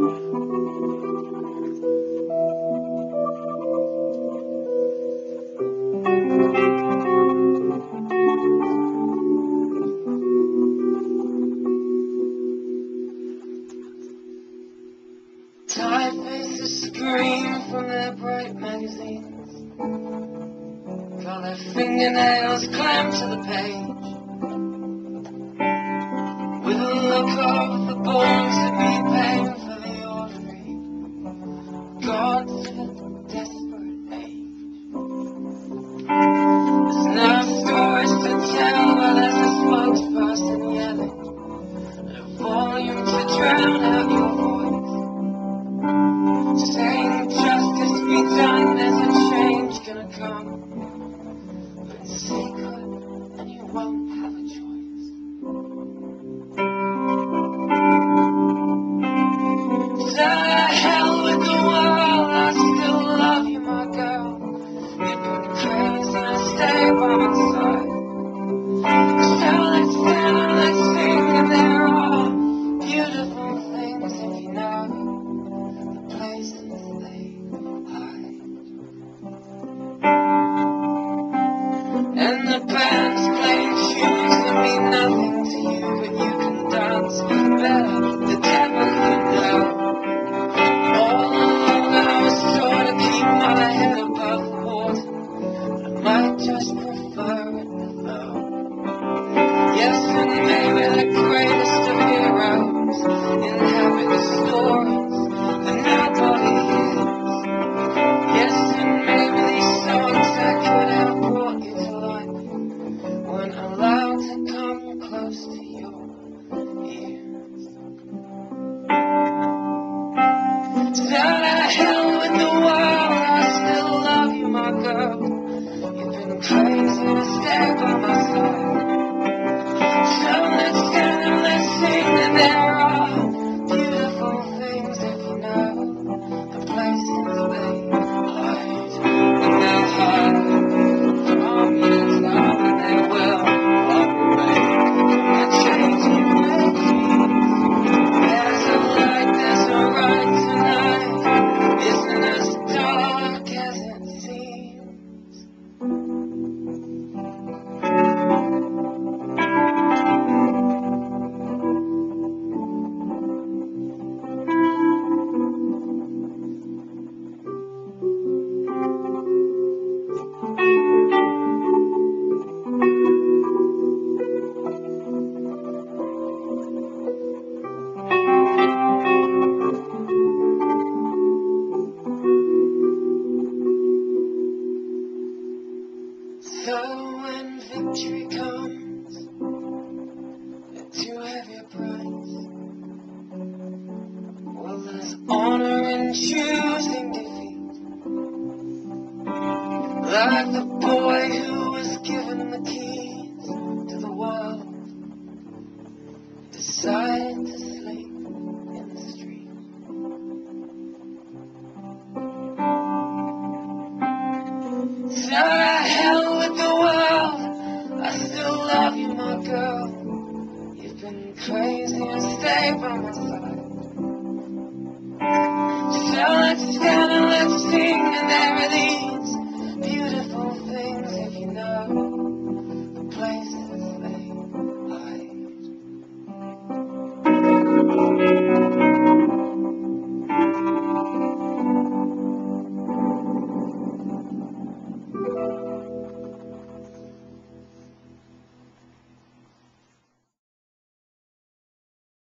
Tired faces scream from their bright magazines, while their fingernails clamp to the page, with a look of the born to be painfully ordinary, gods of a desperate age. There's no stories to tell, but there's a spokesperson yelling at a volume to drown out your voice, saying justice be done, there's a change gonna come, but it's secret and you won't have a choice. So to hell with the world, I still love you, my girl. You've been crazy and stay by my side. So let's stand and let's sing, and there are beautiful things if you know the places they hide. And the band's playing tunes that mean nothing to you, but you can dance better with the devil you know. All alone I was taught to keep my head above the water, but I might just prefer it below. Yes, and maybe the greatest of heroes inhabit the stories that nobody hears. Yes, and maybe these songs that could have brought you to life weren't allowed to come close to your ears. So to hell with the world, I still love you, my girl. You've been crazy to stay by my side. So let's stand and let's sing, and there are beautiful things if you know the places they hide. And they'll hide from you, love, and they will walk away from the change you make. There's a light, there's a right tonight, isn't as dark as it seems. So when victory comes at too heavy a price, well, there's honor in choosing defeat, like the boy who was given the keys to the world, decided to sleep in the street. So to hell with the world, I still love you, my girl. You've been crazy and stay by my side. So let's stand and let's sing, and there are these